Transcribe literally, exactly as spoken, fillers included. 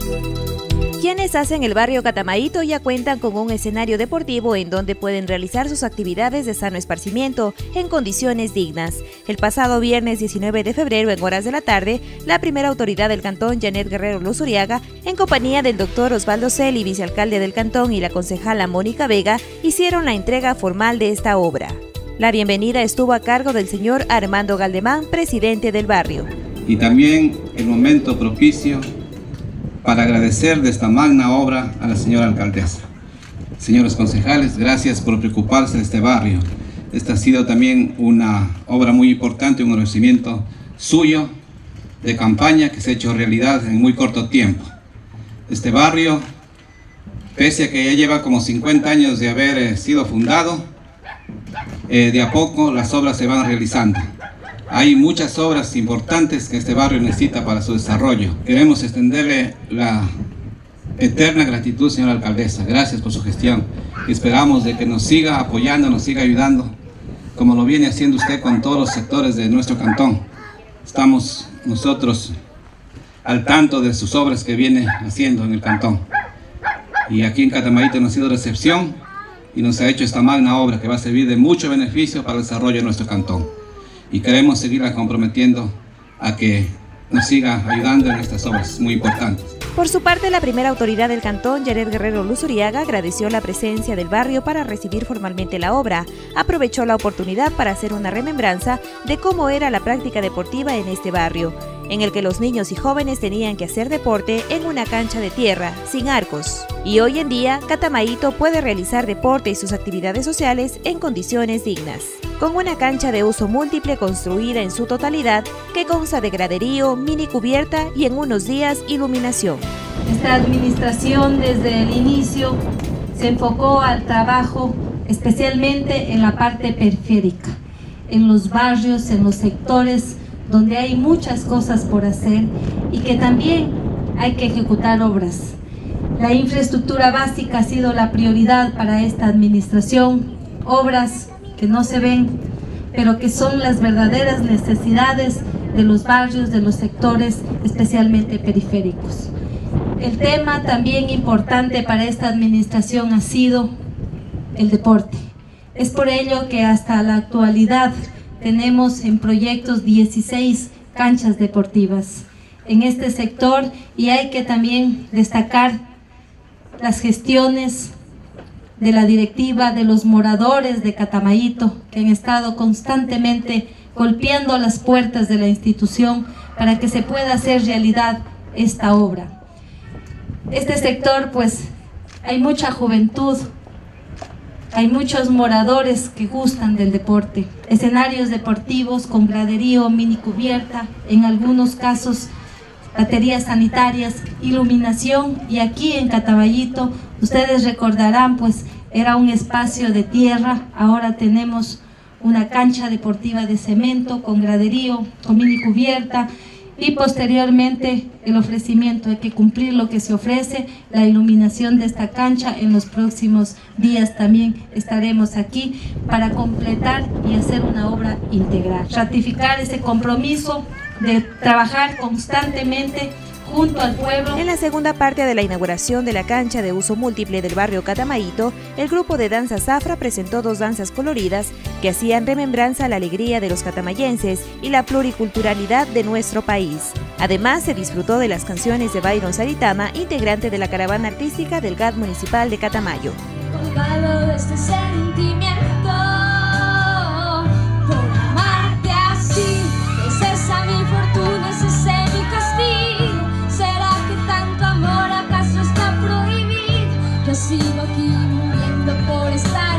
Quienes hacen el barrio Catamaito ya cuentan con un escenario deportivo en donde pueden realizar sus actividades de sano esparcimiento en condiciones dignas. El pasado viernes diecinueve de febrero, en horas de la tarde, la primera autoridad del cantón, Janet Guerrero Luzuriaga, en compañía del doctor Osvaldo Celi, vicealcalde del cantón, y la concejala Mónica Vega, hicieron la entrega formal de esta obra. La bienvenida estuvo a cargo del señor Armando Galdemán, presidente del barrio. Y también el momento propicio para agradecer de esta magna obra a la señora alcaldesa. Señores concejales, gracias por preocuparse de este barrio. Esta ha sido también una obra muy importante, un agradecimiento suyo de campaña que se ha hecho realidad en muy corto tiempo. Este barrio, pese a que ya lleva como cincuenta años de haber eh, sido fundado, eh, de a poco las obras se van realizando. Hay muchas obras importantes que este barrio necesita para su desarrollo. Queremos extenderle la eterna gratitud, señora alcaldesa. Gracias por su gestión. Esperamos de que nos siga apoyando, nos siga ayudando, como lo viene haciendo usted con todos los sectores de nuestro cantón. Estamos nosotros al tanto de sus obras que viene haciendo en el cantón. Y aquí en Catamaito no ha sido recepción y nos ha hecho esta magna obra que va a servir de mucho beneficio para el desarrollo de nuestro cantón. Y queremos seguirla comprometiendo a que nos siga ayudando en estas obras muy importantes. Por su parte, la primera autoridad del cantón, Janet Guerrero Luzuriaga, agradeció la presencia del barrio para recibir formalmente la obra. Aprovechó la oportunidad para hacer una remembranza de cómo era la práctica deportiva en este barrio, en el que los niños y jóvenes tenían que hacer deporte en una cancha de tierra, sin arcos. Y hoy en día, Catamaito puede realizar deporte y sus actividades sociales en condiciones dignas, con una cancha de uso múltiple construida en su totalidad, que consta de graderío, mini cubierta y en unos días iluminación. Esta administración desde el inicio se enfocó al trabajo especialmente en la parte periférica, en los barrios, en los sectores donde hay muchas cosas por hacer y que también hay que ejecutar obras. La infraestructura básica ha sido la prioridad para esta administración, obras que no se ven, pero que son las verdaderas necesidades de los barrios, de los sectores, especialmente periféricos. El tema también importante para esta administración ha sido el deporte. Es por ello que hasta la actualidad tenemos en proyectos dieciséis canchas deportivas en este sector, y hay que también destacar las gestiones de la directiva, de los moradores de Catamaito, que han estado constantemente golpeando las puertas de la institución para que se pueda hacer realidad esta obra. Este sector, pues, hay mucha juventud, hay muchos moradores que gustan del deporte. Escenarios deportivos con graderío, mini cubierta, en algunos casos baterías sanitarias, iluminación, y aquí en Catamaito, ustedes recordarán, pues era un espacio de tierra, ahora tenemos una cancha deportiva de cemento con graderío, con mini cubierta, y posteriormente el ofrecimiento, hay que cumplir lo que se ofrece, la iluminación de esta cancha. En los próximos días también estaremos aquí para completar y hacer una obra integral. Ratificar ese compromiso de trabajar constantemente junto al pueblo. En la segunda parte de la inauguración de la cancha de uso múltiple del barrio Catamaito, el grupo de danza Zafra presentó dos danzas coloridas que hacían remembranza a la alegría de los catamayenses y la pluriculturalidad de nuestro país. Además, se disfrutó de las canciones de Byron Saritama, integrante de la caravana artística del G A D municipal de Catamayo. Sigo aquí muriendo por estar